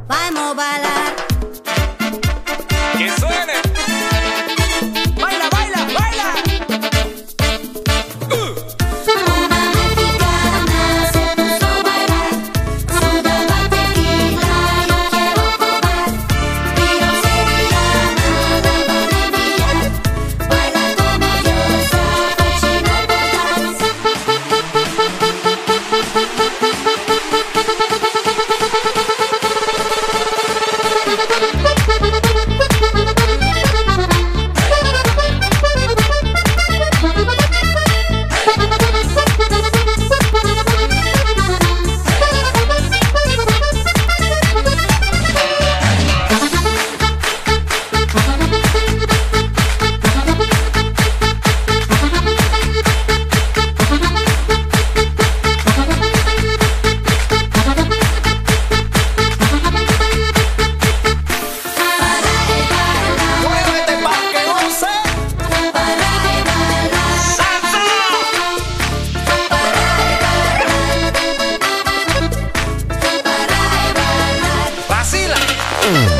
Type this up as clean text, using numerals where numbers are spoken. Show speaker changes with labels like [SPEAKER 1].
[SPEAKER 1] vamos a bailar.
[SPEAKER 2] ¡Que suene! ¡Baila, baila, baila!
[SPEAKER 1] Una mexicana se puso a bailar, sudaba tequila, yo quiero probar. Río sevillana, dama de billar, baila como diosa, cochino botas.
[SPEAKER 2] ¡Muévete pa' que goce! ¡Salsa! ¡Vacila!